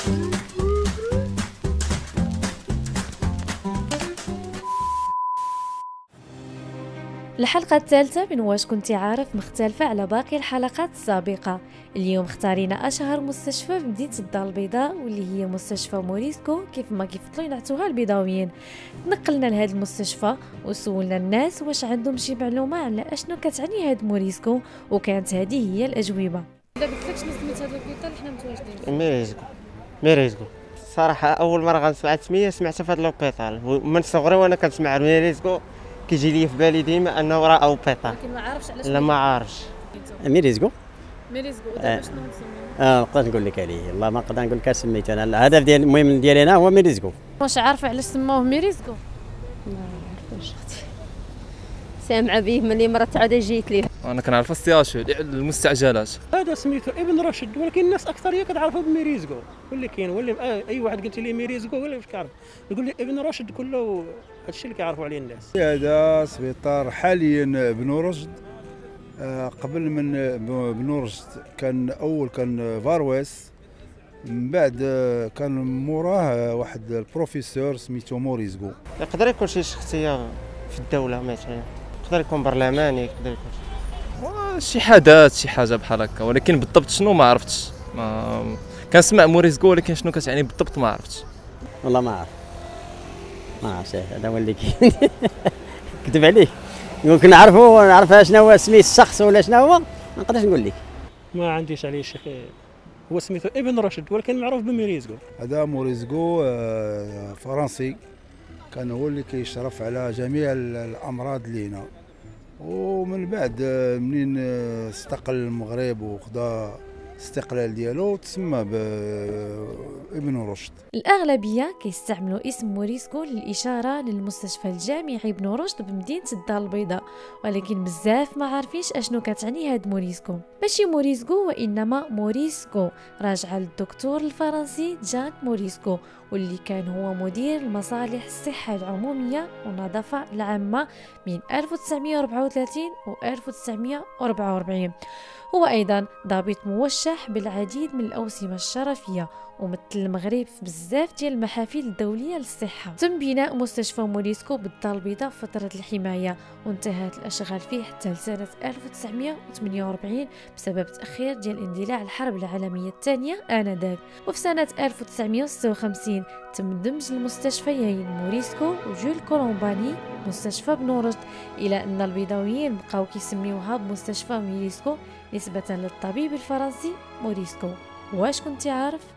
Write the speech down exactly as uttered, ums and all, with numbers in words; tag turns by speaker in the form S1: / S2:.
S1: الحلقة الثالثة من واش كنتي عارف مختلفة على باقي الحلقات السابقة. اليوم اختارينا أشهر مستشفى في مدينة الدار البيضاء واللي هي مستشفى موريسكو كيف ما كيفضلوا ينعتوها البيضاويين. تنقلنا لهذا المستشفى وسولنا الناس واش عندهم شي معلومة على أشنو كتعني هاد موريسكو، وكانت هذه هي الأجوبة. إذا قلت لك شنو سميت هذا البيطار اللي حنا متواجدين؟
S2: ميريسكو. ميريسكو صراحة أول مرة غنسمع السمية سمعتها في هذا لوبيطال، ومن صغري وأنا كنسمع ميريسكو كيجي لي في بالي ديما انه راه اوبيطال.
S1: لكن ما عارفش علاش.
S2: لا ما عارفش.
S3: ميريسكو
S1: ميريسكو دابا شنو نسميو؟
S3: اه نقدر نقول لك عليه، والله ما نقدر نقول لك سميت انا. الهدف ديال المهم ديالي انا هو ميريسكو.
S1: واش عارفه علاش سموه ميريسكو؟
S4: ما عرفتش اختي، سامعه به ملي مرات عاد جيت ليه.
S5: انا كنعرف السياشو المستعجلات.
S6: هذا سميتو ابن رشد، ولكن الناس اكثر هي كتعرفه بميريسكو. واللي كاين ولا اي واحد قلت لي ميريسكو ولا واش كيعرف يقول لي ابن رشد، كله هادشي اللي كيعرفوا عليه الناس.
S7: هذا سبيطار حاليا بن رشد. قبل من بن رشد كان اول كان فارويس، من بعد كان موراه واحد البروفيسور سميتو موريسكو.
S2: يقدر يكون شي شخصيه في الدوله مثلا، يقدر يكون برلماني، يقدر يكون
S5: شي حدث شي حاجه بحال هكا، ولكن بالضبط شنو ما عرفتش. ما كنسمع موريسكو ولكن شنو كتعني بالضبط ما عرفتش.
S3: والله ما عرف ما عرفتش، هذا هو اللي كاين. كذب عليك، يمكن نعرفو نعرف شنو هو سميت الشخص ولا شنو هو، ما نقدرش نقول لك.
S6: ما عنديش عليه شي، هو سميتو ابن رشد ولكن معروف بميريسكو.
S7: هذا موريسكو فرنسي، كان هو اللي كيشرف على جميع الامراض اللي هنا، ومن بعد منين استقل المغرب وخدا الاستقلال ديالو تسمى بابن رشد.
S1: الأغلبية كيستعملوا اسم موريسكو للإشارة للمستشفى الجامعي ابن رشد بمدينة الدار البيضاء، ولكن بزاف ما عارفينش أشنو كتعني هاد موريسكو. ماشي موريسكو وإنما موريسكو، راجعة للدكتور الفرنسي جان موريسكو، واللي كان هو مدير المصالح الصحة العمومية والنظافة العامة من ألف وتسعمائة وأربعة وثلاثين و ألف وتسعمائة وأربعة وأربعين. هو أيضا ضابط موشح بالعديد من الأوسمة الشرفية، ومثل المغرب في بزاف ديال المحافل الدولية للصحة. تم بناء مستشفى موريسكو بالدار البيضاء في فترة الحماية، وانتهت الأشغال فيه حتى لسنة ألف وتسعمائة وثمانية وأربعين بسبب تأخير ديال اندلاع الحرب العالمية الثانية آنذاك. وفي سنة ألف وتسعمائة وستة وخمسين تم دمج المستشفيين موريسكو وجول كولومباني مستشفى بن رشد، إلى أن البيضاويين بقاو كيسميوها بمستشفى موريسكو نسبة للطبيب الفرنسي موريسكو. واش كنتي عارف؟